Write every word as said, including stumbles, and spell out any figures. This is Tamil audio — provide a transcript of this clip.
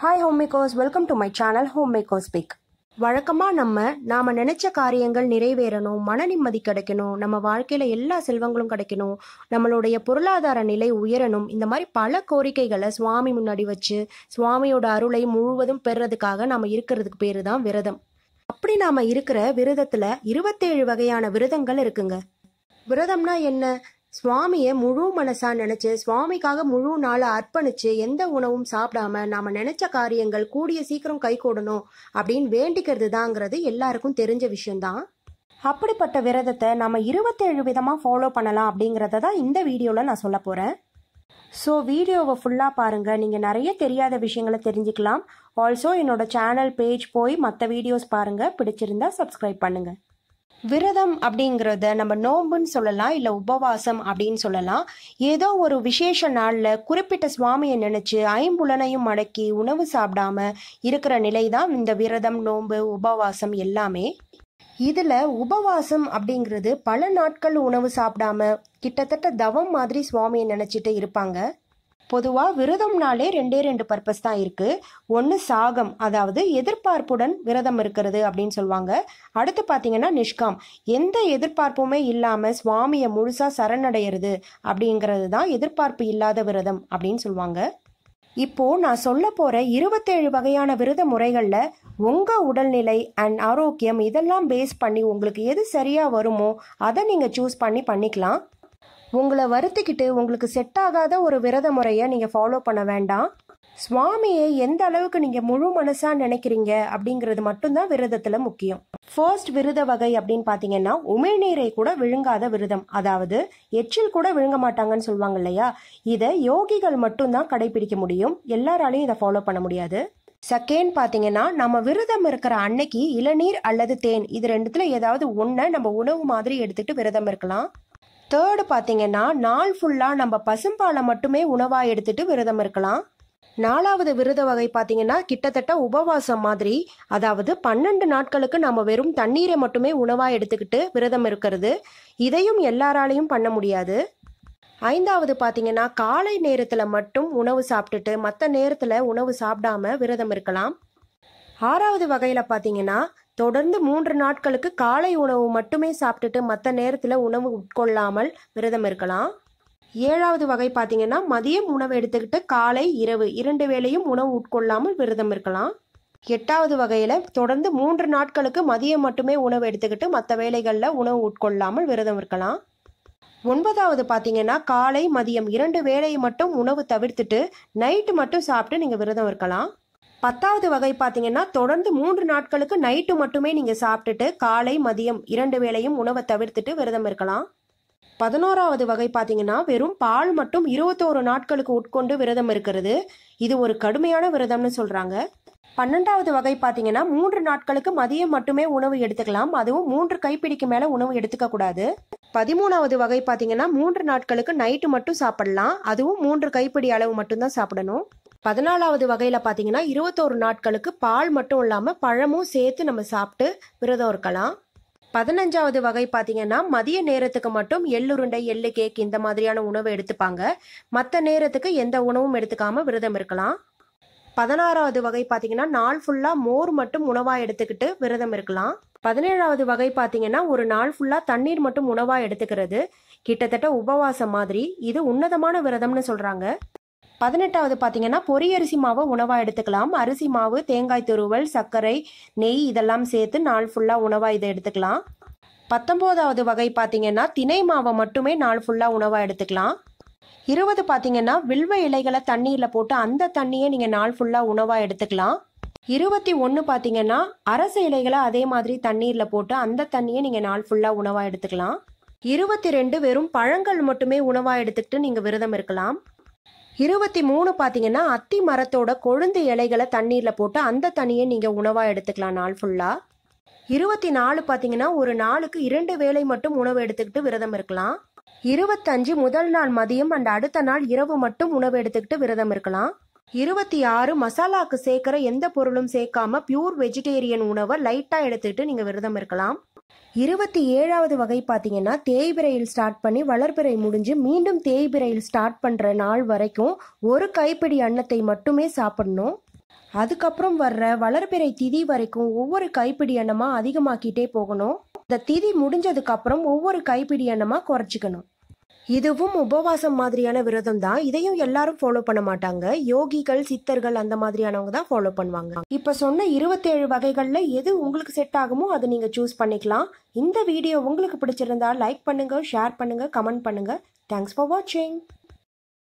Hi homemakers, welcome to my channel Homemaker Speak. வழக்கமா நம்ம நாம நினைச்ச காரியங்கள் நிறைவேறணும், மன நிம்மதி கிடைக்கணும், நம்ம வாழ்க்கையில எல்லா செல்வங்களும் கிடைக்கணும், நம்மளுடைய பொருளாதார நிலை உயரணும், இந்த மாதிரி பல கோரிக்கைகளை சுவாமி முன்னாடி வச்சு சுவாமியோட அருளை முழுவதும் பெறதுக்காக நாம இருக்கிறதுக்கு பேரு தான் விரதம். அப்படி நாம இருக்கிற விரதத்துல இருபத்தேழு வகையான விரதங்கள் இருக்குங்க. விரதம்னா என்ன? சுவாமியை முழு மனசா நினைச்சு சுவாமிக்காக முழு நாளை அர்ப்பணிச்சு எந்த உணவும் சாப்பிடாம நாம நினைச்ச காரியங்கள் கூடிய சீக்கிரம் கை கூடணும் அப்படின்னு வேண்டிக்கிறது தாங்கிறது எல்லாருக்கும் தெரிஞ்ச விஷயம்தான். அப்படிப்பட்ட விரதத்தை நம்ம இருபத்தேழு விதமா ஃபாலோ பண்ணலாம் அப்படிங்கறத தான் இந்த வீடியோல நான் சொல்ல போறேன். ஸோ வீடியோவை ஃபுல்லாக பாருங்கள், நீங்கள் நிறைய தெரியாத விஷயங்களை தெரிஞ்சுக்கலாம். ஆல்சோ என்னோட சேனல் பேஜ் போய் மற்ற வீடியோஸ் பாருங்கள், பிடிச்சிருந்தா சப்ஸ்கிரைப் பண்ணுங்கள். விரதம் அப்படிங்கிறத நம்ம நோம்புன்னு சொல்லலாம், இல்லை உபவாசம் அப்படின்னு சொல்லலாம். ஏதோ ஒரு விசேஷ நாளில் குறிப்பிட்ட சுவாமியை நினச்சி ஐம்புலனையும் அடக்கி உணவு சாப்பிடாம இருக்கிற நிலை தான் இந்த விரதம், நோம்பு, உபவாசம் எல்லாமே. இதில் உபவாசம் அப்படிங்கிறது பல நாட்கள் உணவு சாப்பிடாம கிட்டத்தட்ட தவம் மாதிரி சுவாமியை நினச்சிட்டு இருப்பாங்க. பொதுவாக விரதம்னாலே ரெண்டே ரெண்டு பர்பஸ் தான் இருக்குது. ஒன்று சாகம், அதாவது எதிர்பார்ப்புடன் விரதம் இருக்கிறது அப்படின்னு சொல்லுவாங்க. அடுத்து பார்த்தீங்கன்னா நிஷ்காம், எந்த எதிர்பார்ப்புமே இல்லாமல் சுவாமியை முழுசாக சரணடைகிறது அப்படிங்கிறது தான் எதிர்பார்ப்பு இல்லாத விரதம் அப்படின்னு சொல்லுவாங்க. இப்போ நான் சொல்ல போற இருபத்தேழு வகையான விரத முறைகள்ல உங்க உடல்நிலை அண்ட் ஆரோக்கியம் இதெல்லாம் பேஸ் பண்ணி உங்களுக்கு எது சரியா வருமோ அதை நீங்க சூஸ் பண்ணி பண்ணிக்கலாம். உங்களை வருத்திக்கிட்டு உங்களுக்கு செட் ஆகாத ஒரு விரத முறையை நீங்க ஃபாலோ பண்ண வேண்டாம். சுவாமியை எந்த அளவுக்கு நீங்க முழு மனசா நினைக்கிறீங்க அப்படிங்கிறது மட்டும்தான் விரதத்துல முக்கியம். ஃபர்ஸ்ட் விரத வகை அப்படின்னு பாத்தீங்கன்னா உமிழ்நீரை கூட விழுங்காத விரதம், அதாவது எச்சில் கூட விழுங்க மாட்டாங்கன்னு சொல்லுவாங்க இல்லையா. இதை யோகிகள் மட்டும்தான் கடைபிடிக்க முடியும், எல்லாராலையும் இதை ஃபாலோ பண்ண முடியாது. செகண்ட் பாத்தீங்கன்னா நம்ம விரதம் இருக்கிற அன்னைக்கு இளநீர் அல்லது தேன் இது ரெண்டுத்துல ஏதாவது ஒன்றை நம்ம உணவு மாதிரி எடுத்துட்டு விரதம் இருக்கலாம். தேர்டு பாத்தீங்கன்னா நாள் ஃபுல்லா நம்ம பசும்பாலை மட்டுமே உணவா எடுத்துட்டு விரதம் இருக்கலாம். நாலாவது விரத வகை பார்த்தீங்கன்னா கிட்டத்தட்ட உபவாசம் மாதிரி, அதாவது பன்னெண்டு நாட்களுக்கு நம்ம வெறும் தண்ணீரை மட்டுமே உணவாக எடுத்துக்கிட்டு விரதம் இருக்கிறது. இதையும் எல்லாராலையும் பண்ண முடியாது. ஐந்தாவது பார்த்தீங்கன்னா காலை நேரத்தில் மட்டும் உணவு சாப்பிட்டுட்டு மற்ற நேரத்தில் உணவு சாப்பிடாம விரதம் இருக்கலாம். ஆறாவது வகையில் பார்த்தீங்கன்னா தொடர்ந்து மூன்று நாட்களுக்கு காலை உணவு மட்டுமே சாப்பிட்டுட்டு மற்ற நேரத்தில் உணவு உட்கொள்ளாமல் விரதம் இருக்கலாம். ஏழாவது வகை பார்த்தீங்கன்னா மதியம் உணவு எடுத்துக்கிட்டு காலை இரவு இரண்டு வேளையும் உணவு உட்கொள்ளாமல் விரதம் இருக்கலாம். எட்டாவது வகையில் தொடர்ந்து மூன்று நாட்களுக்கு மதியம் மட்டுமே உணவு எடுத்துக்கிட்டு மற்ற வேளைகளில் உணவு உட்கொள்ளாமல் விரதம் இருக்கலாம். ஒன்பதாவது பார்த்தீங்கன்னா காலை மதியம் இரண்டு வேளையை மட்டும் உணவு தவிர்த்துட்டு நைட்டு மட்டும் சாப்பிட்டு நீங்கள் விரதம் இருக்கலாம். பத்தாவது வகை பார்த்தீங்கன்னா தொடர்ந்து மூன்று நாட்களுக்கு நைட்டு மட்டுமே நீங்கள் சாப்பிட்டுட்டு காலை மதியம் இரண்டு வேளையும் உணவை தவிர்த்துட்டு விரதம் இருக்கலாம். பதினோராவது வகை பார்த்தீங்கன்னா வெறும் பால் மட்டும் இருபத்தோரு நாட்களுக்கு உட்கொண்டு விரதம் இருக்கிறது. இது ஒரு கடுமையான விரதம்னு சொல்றாங்க. பன்னெண்டாவது வகை பார்த்தீங்கன்னா மூன்று நாட்களுக்கு மதியம் மட்டுமே உணவு எடுத்துக்கலாம், அதுவும் மூன்று கைப்பிடிக்கு மேல உணவு எடுத்துக்க கூடாது. பதிமூணாவது வகை பார்த்தீங்கன்னா மூன்று நாட்களுக்கு நைட்டு மட்டும் சாப்பிடலாம், அதுவும் மூன்று கைப்பிடி அளவு மட்டும்தான் சாப்பிடணும். பதினாலாவது வகையில பார்த்தீங்கன்னா இருபத்தோரு நாட்களுக்கு பால் மட்டும் இல்லாம பழமும் சேர்த்து நம்ம சாப்பிட்டு விரதம் இருக்கலாம். பதினஞ்சாவது வகை பார்த்தீங்கன்னா மதிய நேரத்துக்கு மட்டும் எள்ளுருண்டை, எள்ளு கேக் இந்த மாதிரியான உணவு எடுத்துப்பாங்க, மற்ற நேரத்துக்கு எந்த உணவும் எடுத்துக்காம விரதம் இருக்கலாம். பதினாறாவது வகை பார்த்தீங்கன்னா நாள் ஃபுல்லா மோர் மட்டும் உணவா எடுத்துக்கிட்டு விரதம் இருக்கலாம். பதினேழாவது வகை பார்த்தீங்கன்னா ஒரு நாள் ஃபுல்லா தண்ணீர் மட்டும் உணவா எடுத்துக்கிறது, கிட்டத்தட்ட உபவாசம் மாதிரி. இது உன்னதமான விரதம்னு சொல்றாங்க. பதினெட்டாவது பார்த்தீங்கன்னா பொரியரிசி மாவை உணவா எடுத்துக்கலாம், அரிசி மாவு, தேங்காய் துருவல், சர்க்கரை, நெய் இதெல்லாம் சேர்த்து நாள் ஃபுல்லா உணவா இதை எடுத்துக்கலாம். பத்தொன்பதாவது வகை பார்த்தீங்கன்னா திணை மாவை மட்டுமே நாள் ஃபுல்லா உணவா எடுத்துக்கலாம். இருபது பார்த்தீங்கன்னா வில்வ இலைகளை தண்ணீர்ல போட்டு அந்த தண்ணியை நீங்க நாள் ஃபுல்லா உணவா எடுத்துக்கலாம். இருபத்தி ஒன்று பார்த்தீங்கன்னா அரச இலைகளை அதே மாதிரி தண்ணீர்ல போட்டு அந்த தண்ணியை நீங்க நாள் ஃபுல்லா உணவா எடுத்துக்கலாம். இருபத்தி ரெண்டு வெறும் பழங்கள் மட்டுமே உணவா எடுத்துக்கிட்டு நீங்க விரதம் இருக்கலாம். இருபத்தி மூணு பார்த்தீங்கன்னா அத்தி மரத்தோட கொழுந்து இலைகளை தண்ணீர்ல போட்டு அந்த தண்ணியை நீங்க உணவா எடுத்துக்கலாம் நாள் ஃபுல்லா. இருபத்தி நாலு பார்த்தீங்கன்னா ஒரு நாளுக்கு இரண்டு வேளை மட்டும் உணவு எடுத்துக்கிட்டு விரதம் இருக்கலாம். இருபத்தஞ்சு முதல் நாள் மதியம் அண்ட் அடுத்த நாள் இரவு மட்டும் உணவு எடுத்துக்கிட்டு விரதம் இருக்கலாம். இருபத்தி ஆறு மசாலாக்கு சேர்க்கிற எந்த பொருளும் சேர்க்காம பியூர் வெஜிடேரியன் உணவை லைட்டா எடுத்துக்கிட்டு நீங்க விரதம் இருக்கலாம். இருபத்தி ஏழாவது வகை பார்த்தீங்கன்னா தேய்பிரையில் ஸ்டார்ட் பண்ணி வளர்பிறை முடிஞ்சு மீண்டும் தேய்பிரையில் ஸ்டார்ட் பண்ற நாள் வரைக்கும் ஒரு கைப்பிடி அன்னத்தை மட்டுமே சாப்பிடணும். அதுக்கப்புறம் வர்ற வளர்பிறை திதி வரைக்கும் ஒவ்வொரு கைப்பிடி எண்ணமா அதிகமாக்கிட்டே போகணும். இந்த திதி முடிஞ்சதுக்கு அப்புறம் ஒவ்வொரு கைப்பிடி எண்ணமா குறைச்சிக்கணும். இதுவும் உபவாசம் மாதிரியான விரதம் தான். இதையும் எல்லாரும் ஃபாலோ பண்ண மாட்டாங்க. யோகிகள், சித்தர்கள் அந்த மாதிரியானவங்க தான் ஃபாலோ பண்ணுவாங்க. இப்ப சொன்ன இருபத்தேழு வகைகள்ல எது உங்களுக்கு செட் ஆகுமோ அதை நீங்க சூஸ் பண்ணிக்கலாம். இந்த வீடியோ உங்களுக்கு பிடிச்சிருந்தா லைக் பண்ணுங்க, ஷேர் பண்ணுங்க, கமெண்ட் பண்ணுங்க. தேங்க்ஸ் ஃபார் வாட்சிங்.